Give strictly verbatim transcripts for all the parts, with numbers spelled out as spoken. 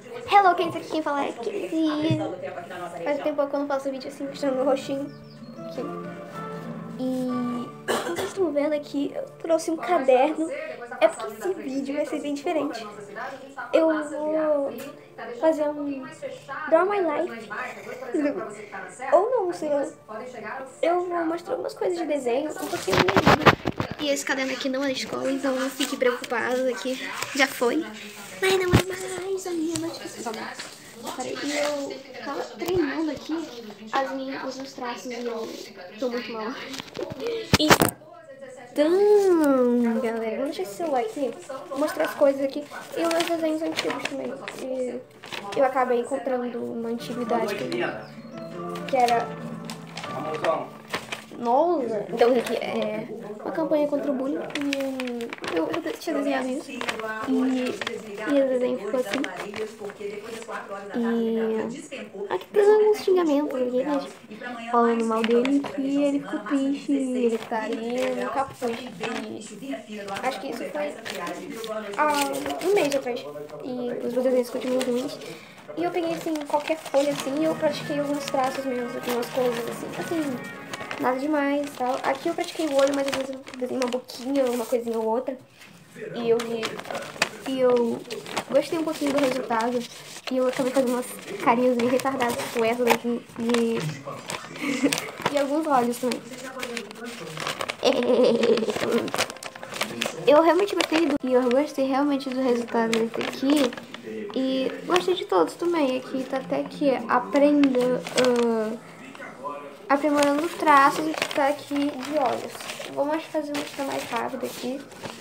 Hello, Kenzie, aqui quem fala é Kenzie. Faz um tempo que eu não faço vídeo assim, mostrando meu rostinho. Aqui. E como vocês estão vendo aqui, eu trouxe um caderno. É porque esse vídeo vai ser bem diferente. Eu vou fazer um Draw My Life. Ou não, sei lá. Eu vou mostrar algumas coisas de desenho, um pouquinho da minha vida. E esse caderno aqui não é da escola, então não fique preocupado aqui. Já foi. Mas não é mais a minha notícia. Peraí, e eu tava treinando aqui as minhas, os meus traços e eu tô muito mal. Então, galera, vou deixar esse celular aqui, vou mostrar as coisas aqui e os meus desenhos antigos também. E eu acabei encontrando uma antiguidade que, que era... Nossa, então aqui é uma campanha contra o bullying e eu, eu tinha desenhado isso e, e o desenho ficou assim e aqui tem alguns xingamentos aqui, né, falando mal dele e ele ficou triste, ele tá ali no capuz e acho que isso foi há um mês atrás e os meus desenhos continuam ruins. E eu peguei assim, qualquer folha assim e eu pratiquei alguns traços mesmo, algumas coisas assim, assim, nada demais e tal. Aqui eu pratiquei o olho, mas às vezes eu desenho uma boquinha, uma coisinha ou outra. E eu vi, e eu gostei um pouquinho do resultado. E eu acabei fazendo umas carinhas bem retardadas com essa daqui e, e alguns olhos também. Eu realmente gostei do, e eu gostei realmente do resultado desse aqui. E gostei de todos também. Aqui tá até aqui, aprenda, uh, aprimorando os traços e tá aqui de olhos. Vou mais fazer uma mais rápido aqui.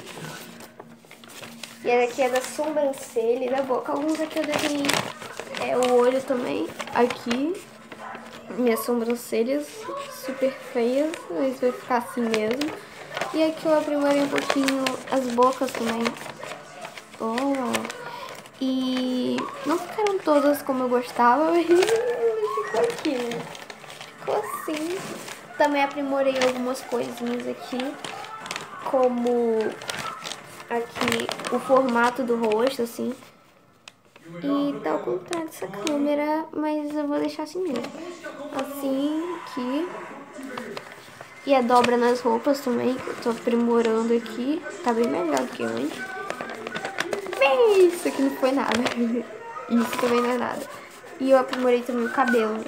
E essa aqui é da sobrancelha e da boca. Alguns aqui eu desenhei é, o olho também. Aqui, minhas sobrancelhas super feias, mas vai ficar assim mesmo. E aqui eu aprimorei um pouquinho as bocas também. Oh. E não ficaram todas como eu gostava, mas ficou aqui, né? Ficou assim. Também aprimorei algumas coisinhas aqui, como aqui o formato do rosto, assim. E tá ao contrário dessa câmera, mas eu vou deixar assim mesmo. Assim, aqui. E a dobra nas roupas também, que eu tô aprimorando aqui. Tá bem melhor do que antes. Isso aqui não foi nada. Isso também não é nada. E eu aprimorei também o cabelo.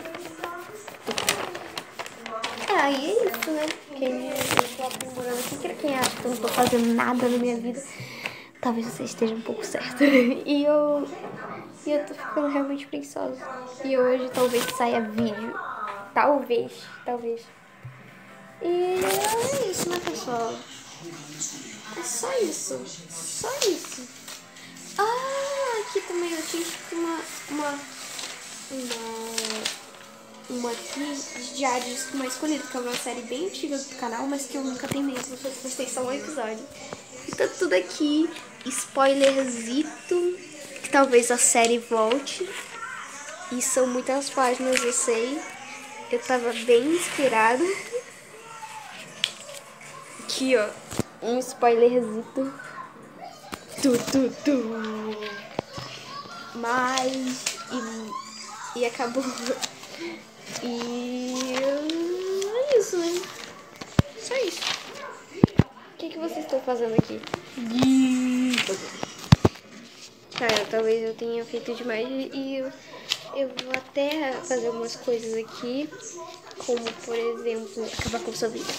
É, aí é isso, né? Quem eu tô aprimorando aqui, quem acha que eu não tô fazendo nada na minha vida, talvez você esteja um pouco certo. E eu, e eu tô ficando realmente preguiçosa. E hoje talvez saia vídeo. Talvez, talvez. E é isso, né, pessoal? É só isso. Só isso. Ah, aqui também eu tinha uma, uma, uma, uma aqui de Diários de uma Escolhida, que é uma série bem antiga do canal, mas que eu nunca terminei, se vocês gostei só um episódio. E tá tudo aqui, spoilerzito, que talvez a série volte. E são muitas páginas, eu sei. Eu tava bem inspirada. Aqui, ó, um spoilerzito. Tu, tu, tu. Mas e, e acabou. E é isso, né? Só isso. O que, que vocês estão fazendo aqui? Cara, talvez eu tenha feito demais e eu, eu vou até fazer algumas coisas aqui, como por exemplo acabar com sua vida.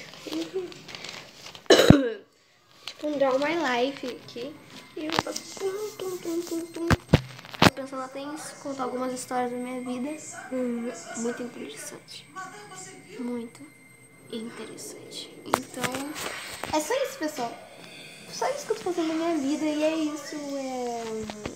Tipo um Draw My Life aqui. E eu vou tum, tum, tum, tum, tum. Pensando até em contar algumas histórias da minha vida. Hum, muito interessante. Muito interessante. Então, é só isso, pessoal. Só isso que eu tô fazendo na minha vida. E é isso. É...